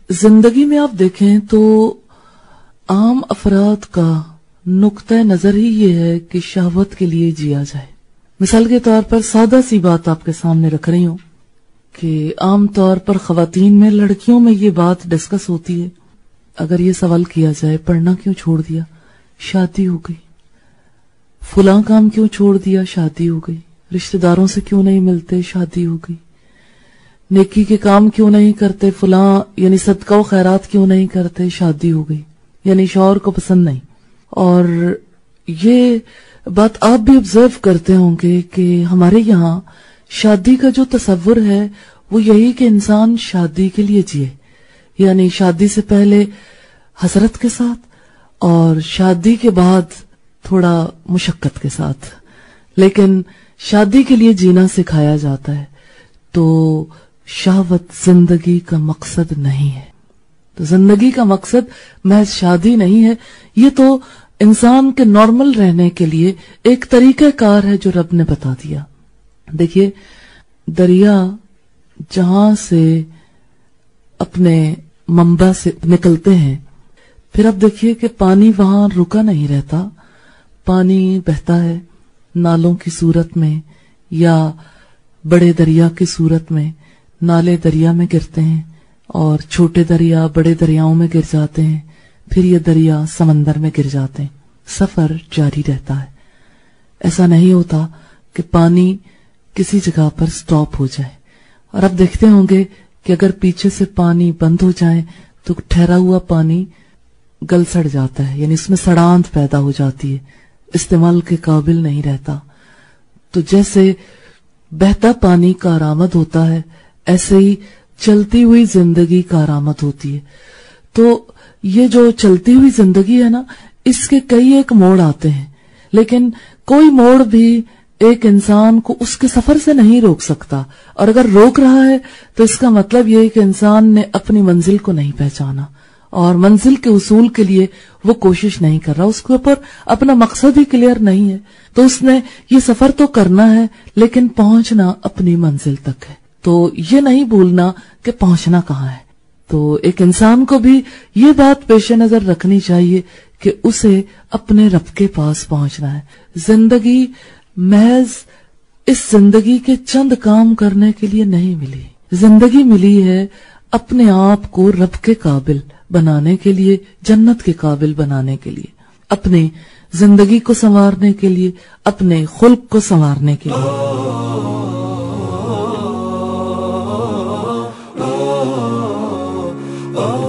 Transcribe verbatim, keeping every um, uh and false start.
जिंदगी में आप देखें तो आम अफराद का नुक्ता नजर ही ये है कि शहवत के लिए जिया जाए। मिसाल के तौर पर सादा सी बात आपके सामने रख रही हूं कि आम तौर पर खवातीन में, लड़कियों में ये बात डिस्कस होती है। अगर ये सवाल किया जाए पढ़ना क्यों छोड़ दिया, शादी हो गई, फुला काम क्यों छोड़ दिया, शादी हो गई, रिश्तेदारों से क्यों नहीं मिलते, शादी हो गई, नेकी के काम क्यों नहीं करते, फुला यानी सदका व खैरात क्यों नहीं करते, शादी हो गई, यानी शौहर को पसंद नहीं। और ये बात आप भी ऑब्जर्व करते होंगे कि हमारे यहाँ शादी का जो तसव्वुर है वो यही कि इंसान शादी के लिए जिए, यानी शादी से पहले हसरत के साथ और शादी के बाद थोड़ा मुशक्कत के साथ, लेकिन शादी के लिए जीना सिखाया जाता है। तो शहवत जिंदगी का मकसद नहीं है। तो जिंदगी का मकसद महज शादी नहीं है, ये तो इंसान के नॉर्मल रहने के लिए एक तरीका कार है जो रब ने बता दिया। देखिए, दरिया जहां से अपने मंबा से निकलते हैं, फिर अब देखिए कि पानी वहां रुका नहीं रहता, पानी बहता है नालों की सूरत में या बड़े दरिया की सूरत में। नाले दरिया में गिरते हैं और छोटे दरिया बड़े दरियाओं में गिर जाते हैं, फिर ये दरिया समंदर में गिर जाते हैं। सफर जारी रहता है। ऐसा नहीं होता कि पानी किसी जगह पर स्टॉप हो जाए। और अब देखते होंगे कि अगर पीछे से पानी बंद हो जाए तो ठहरा हुआ पानी गल सड़ जाता है, यानी इसमें सड़ांत पैदा हो जाती है, इस्तेमाल के काबिल नहीं रहता। तो जैसे बहता पानी का आरामद होता है, ऐसे ही चलती हुई जिंदगी का आरामद होती है। तो ये जो चलती हुई जिंदगी है ना, इसके कई एक मोड़ आते हैं, लेकिन कोई मोड़ भी एक इंसान को उसके सफर से नहीं रोक सकता। और अगर रोक रहा है तो इसका मतलब यह है कि इंसान ने अपनी मंजिल को नहीं पहचाना और मंजिल के उसूल के लिए वो कोशिश नहीं कर रहा, उसके ऊपर अपना मकसद ही क्लियर नहीं है। तो उसने ये सफर तो करना है लेकिन पहुंचना अपनी मंजिल तक है। तो ये नहीं भूलना कि पहुंचना कहाँ है। तो एक इंसान को भी ये बात पेश नजर रखनी चाहिए कि उसे अपने रब के पास पहुंचना है। जिंदगी महज इस जिंदगी के चंद काम करने के लिए नहीं मिली, जिंदगी मिली है अपने आप को रब के काबिल बनाने के लिए, जन्नत के काबिल बनाने के लिए, अपने जिंदगी को संवारने के लिए, अपने खुल्क को संवारने के लिए। Oh